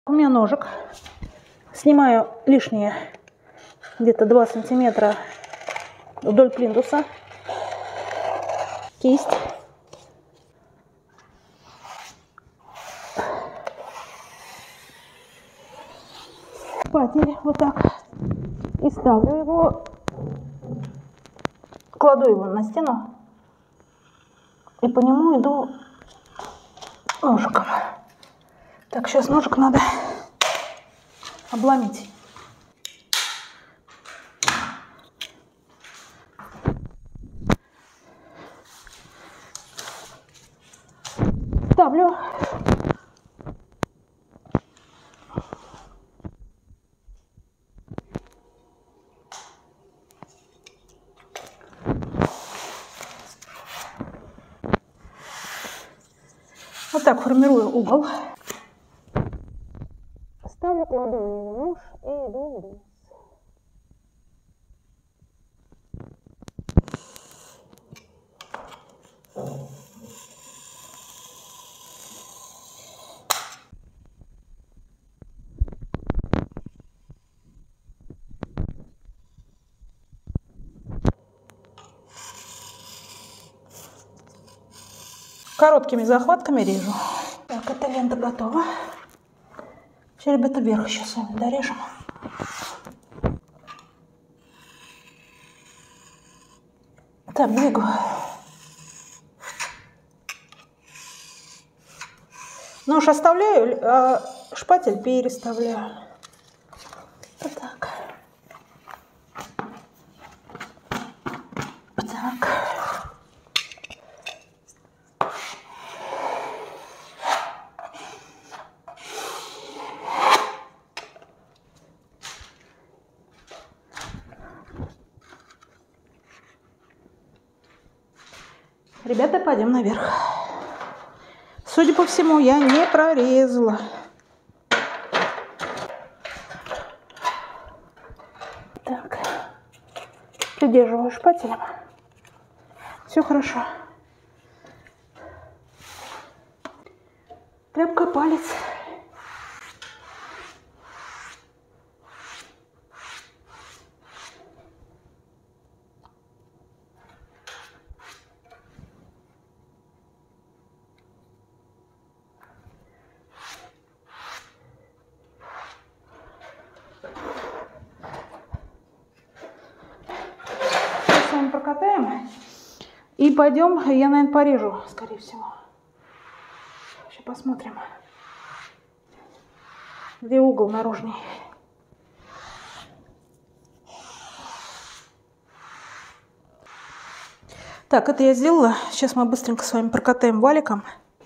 У меня ножик. Снимаю лишние где-то 2 сантиметра вдоль плинтуса. Кисть. Шпатель вот так. И ставлю его. Кладу его на стену. И по нему иду ножиком. Так, сейчас ножик надо обломить. Ставлю. Вот так формирую угол. Ставлю, кладу на него нож и иду вниз. Короткими захватками режу. Так, эта лента готова. Все, ребята, вверх сейчас с вами дорежем. Так, двигаю. Нож оставляю, а шпатель переставляю. Вот так. Вот так. Ребята, пойдем наверх. Судя по всему, я не прорезала. Так, придерживаю шпателем. Все хорошо. Тряпка, палец. Прокатаем и пойдем, я, наверное, порежу, скорее всего. Сейчас посмотрим, где угол наружный. Так, это я сделала. Сейчас мы быстренько с вами прокатаем валиком.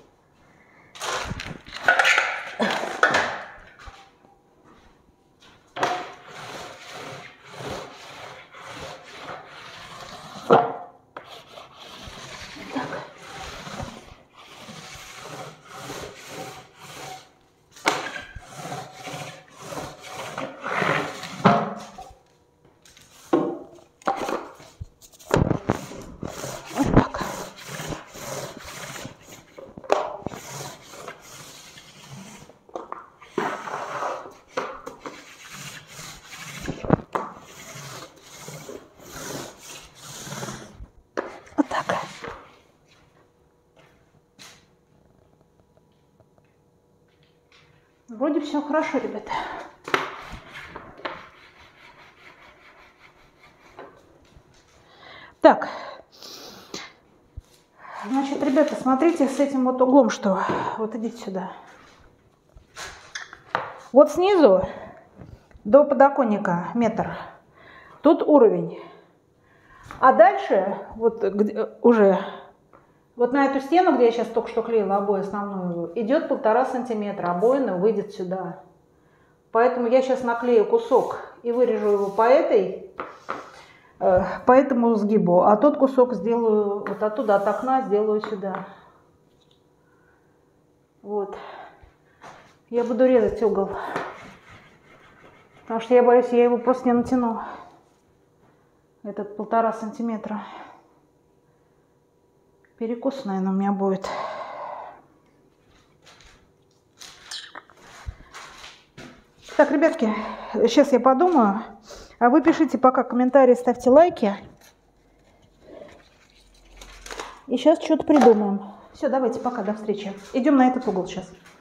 Вроде все хорошо, ребята. Так, значит, ребята, смотрите с этим вот углом, что вот идите сюда. Вот снизу до подоконника метр. Тут уровень. А дальше вот уже вот на эту стену, где я сейчас только что клеила обои основную, идет 1,5 сантиметра. Обоина выйдет сюда. Поэтому я сейчас наклею кусок и вырежу его по этому сгибу. А тот кусок сделаю вот оттуда, от окна сделаю сюда. Вот. Я буду резать угол. Потому что я боюсь, я его просто не натяну. Этот 1,5 сантиметра. Перекус, наверное, у меня будет. Так, ребятки, сейчас я подумаю. А вы пишите пока комментарии, ставьте лайки. И сейчас что-то придумаем. Все, давайте, пока, до встречи. Идем на этот угол сейчас.